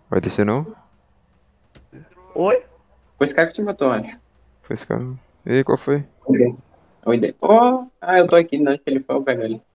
Vai descer não? Oi? Foi esse cara que te matou, acho. Foi esse cara. E aí, qual foi? Oi, Dê. Oh, eu tô aqui, não, acho que ele foi, eu pego ele.